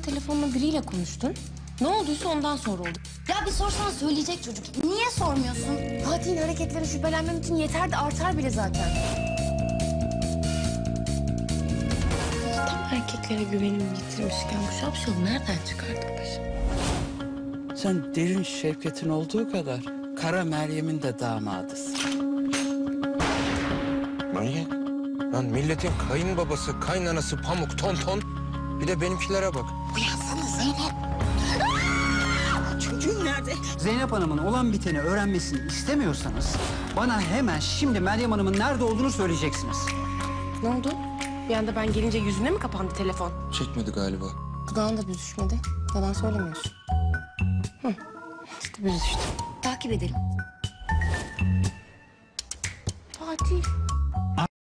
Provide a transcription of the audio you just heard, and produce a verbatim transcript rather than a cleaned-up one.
kadar telefonla biriyle konuştun. Ne olduysa ondan sonra oldu. Ya bir sorsan söyleyecek çocuk. Niye sormuyorsun? Fatih'in hareketleri şüphelenmem için yeter de artar bile zaten. Tam erkeklere güvenimi yitirmişken bu şapşalı nereden çıkardık başım? Sen derin Şevket'in olduğu kadar Kara Meryem'in de damadısın. Manyak. Lan milletin kayınbabası, kaynanası Pamuk, Tonton. Bir de benimkilere bak. Uyansana Zeynep. Çocuğun nerede? Zeynep Hanım'ın olan biteni öğrenmesini istemiyorsanız bana hemen şimdi Meryem Hanım'ın nerede olduğunu söyleyeceksiniz. Ne oldu? Bir anda ben gelince yüzüne mi kapandı telefon? Çekmedi galiba. Dudağın da büzüşmedi. Yalan söylemiyorsun. Hı. İşte büzüştü. Takip edelim. Fatih.